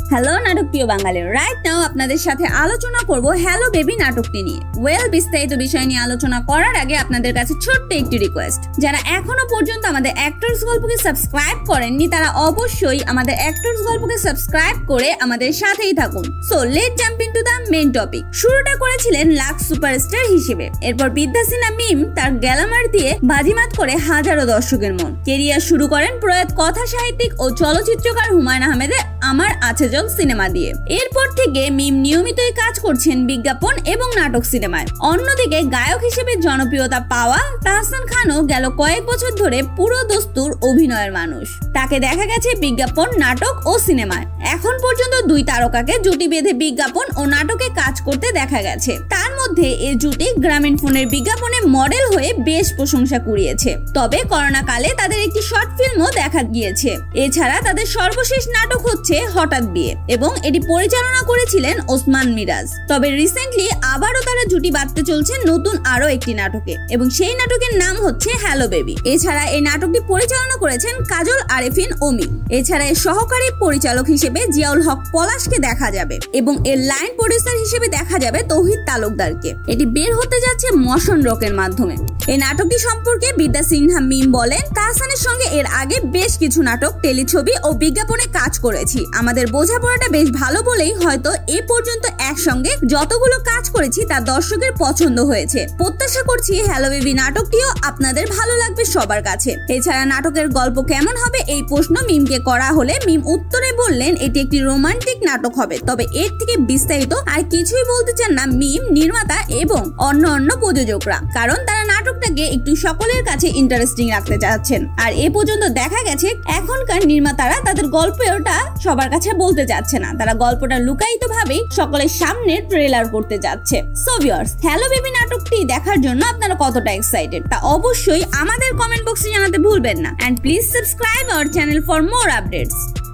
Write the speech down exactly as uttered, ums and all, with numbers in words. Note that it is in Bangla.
হ্যালো নাটক প্রিয় বাঙালি, রাইট নাও আপনাদের সাথে আলোচনা করব হ্যালো বেবি নাটকটি নিয়ে। ওয়েল, বিস্তারিত বিষয় নিয়ে আলোচনা করার আগে আপনাদের কাছে ছোট্ট একটি রিকোয়েস্ট, যারা এখনো পর্যন্ত আমাদের অ্যাক্টরস গল্পকে সাবস্ক্রাইব করেননি তারা অবশ্যই আমাদের অ্যাক্টরস গল্পকে সাবস্ক্রাইব করে আমাদের সাথেই থাকুন। So let jump into the main topic. শুরুটা করেছিলেন লাক্স সুপারস্টার হিসেবে, এরপর বিদ্যা সিনহা মিম তার গ্যালামার দিয়ে বাজিমাত করে হাজারো দর্শকের মন। কেরিয়ার শুরু করেন প্রয়াত কথা সাহিত্যিক ও চলচ্চিত্রকার হুমায়ুন আহমেদের আমার আছে জল সিনেমা দিয়ে। এরপর থেকে মিম নিয়মিতই কাজ করছেন বিজ্ঞাপন এবং নাটক সিনেমায়। অন্যদিকে গায়ক হিসেবে জনপ্রিয়তা পাওয়া তাহসান খানও গেল কয়েক বছর ধরে পুরো দস্তুর অভিনয়ের মানুষ। তাকে দেখা গেছে বিজ্ঞাপন, নাটক ও সিনেমায়। এখন পর্যন্ত দুই তারকাকে জুটি বেঁধে বিজ্ঞাপন ও নাটকে কাজ করতে দেখা গেছে। তার মধ্যে এই জুটি গ্রামীণ ফোনের বিজ্ঞাপনে মডেল হয়ে বেশ প্রশংসা কুড়িয়েছে। তবে করোনা কালে তাদের একটি শর্ট ফিল্মও দেখা গিয়েছে। এছাড়া তাদের সর্বশেষ নাটক হচ্ছে হঠাৎ বিয়ে এবং এটি পরিচালনা করেছিলেন ওসমান মিরাজ। তবে রিসেন্টলি আবারও তারা জুটি বাঁধতে চলছে নতুন আরো একটি নাটকে এবং সেই নাটকের নাম হচ্ছে হ্যালো বেবি। এছাড়া এই নাটকটি পরিচালনা করেছেন কাজল আরেফিন ওমি। এছাড়া এর সহকারী পরিচালক হিসেবে জিয়াউল হক পলাশকে দেখা যাবে এবং এর লাইন প্রডিউসার হিসেবে দেখা যাবে তৌহিদ তালুকদারকে। এটি বের হতে যাচ্ছে মশন রকের মাধ্যমে। এই নাটকটি সম্পর্কে বিদ্যা সিনহা মিম বলেন, তাহসানের সঙ্গে এর আগে বেশ কিছু নাটক, টেলিছবি ও বিজ্ঞাপনে কাজ করেছি। আমাদের বোঝাপড়াটা বেশ ভালো বলেই হয়তো এ পর্যন্ত একসঙ্গে যতগুলো কাজ করেছি তা দর্শকের পছন্দ হয়েছে। প্রত্যাশা করছি হ্যালো বেবি নাটকটিও আপনাদের ভালো লাগবে সবার কাছে। এছাড়া নাটকের গল্প কেমন হবে এই প্রশ্ন মিমকে করা হলে মিম উত্তরে বললেন এটি একটি রোমান্টিক নাটক হবে। তবে এর থেকে বিস্তারিত আর কিছুই বলতে চান না মিম, নির্মাতা এবং অন্য অন্য প্রযোজকরা, কারণ তারা নাটকটাকে একটু সকলের কাছে ইন্টারেস্টিং রাখতে চাচ্ছেন। আর এ পর্যন্ত দেখা গেছে এখনকার নির্মাতারা তাদের গল্পটা সবার কাছে বলতে যাচ্ছে না, তারা গল্পটা লুকায়িত ভাবেই সকলের সামনে ট্রেলার করতে যাচ্ছে। সো ভিউয়ার্স, হ্যালো বেবি নাটকটি দেখার জন্য আপনারা কতটা এক্সাইটেড তা অবশ্যই আমাদের কমেন্ট বক্সে জানাতে ভুলবেন না। And please subscribe our channel for more updates.